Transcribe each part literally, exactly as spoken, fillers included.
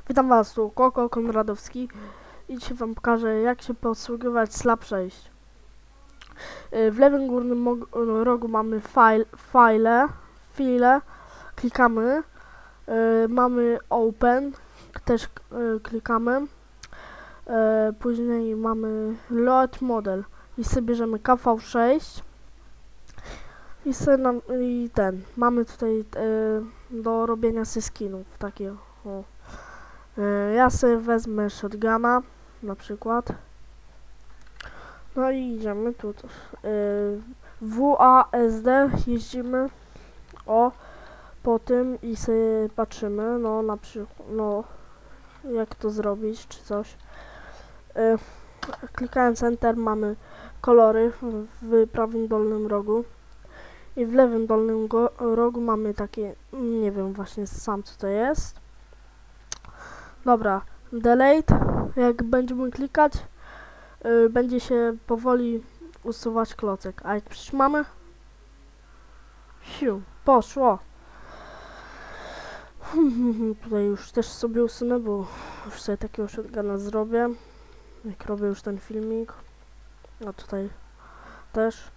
Witam was, tu Koko Konradowski i dzisiaj wam pokażę, jak się posługiwać Slab sześć. W lewym górnym rogu mamy file, file, file, klikamy, mamy open, też klikamy, później mamy load model i sobie bierzemy K V sześć i, nam, i ten, mamy tutaj do robienia sobie skinów, takie o. Ja sobie wezmę shotguna na przykład. No i idziemy tu. W A S D jeździmy o po tym i sobie patrzymy, no na przykład, no jak to zrobić czy coś. Klikając Enter mamy kolory w prawym dolnym rogu i w lewym dolnym rogu mamy takie, nie wiem właśnie sam co to jest. Dobra, delete, jak będziemy klikać, yy, będzie się powoli usuwać klocek, a jak przytrzymamy, siu, poszło. Tutaj już też sobie usunę, bo już sobie takiego shotguna zrobię, jak robię już ten filmik, a tutaj też.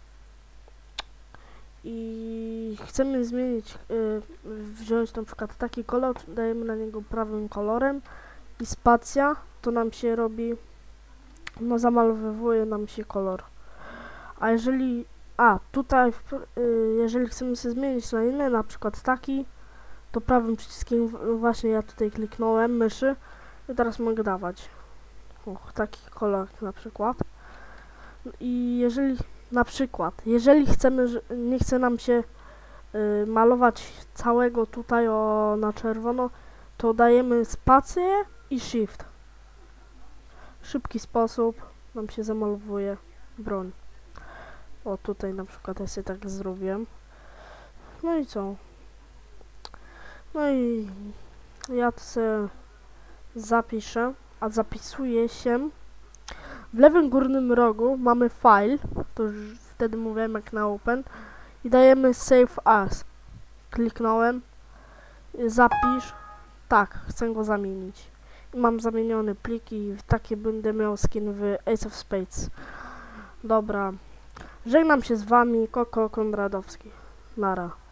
I chcemy zmienić, yy, wziąć na przykład taki kolor, dajemy na niego prawym kolorem i spacja, to nam się robi, no zamalowuje nam się kolor. A jeżeli, a tutaj, yy, jeżeli chcemy sobie zmienić na inny, na przykład taki, to prawym przyciskiem, właśnie ja tutaj kliknąłem myszy i teraz mogę dawać och, taki kolor na przykład. I jeżeli na przykład, jeżeli chcemy, nie chce nam się y, malować całego tutaj o, na czerwono, to dajemy spację i shift. Szybki sposób nam się zamalowuje broń. O, tutaj na przykład ja sobie tak zrobię. No i co? No i ja to sobie zapiszę, a zapisuje się. W lewym górnym rogu mamy file, to już wtedy mówiłem jak na open i dajemy save as. Kliknąłem, zapisz, tak, chcę go zamienić. I mam zamieniony plik i takie będę miał skin w Ace of Spades. Dobra, żegnam się z wami, Koko Konradowski. Nara.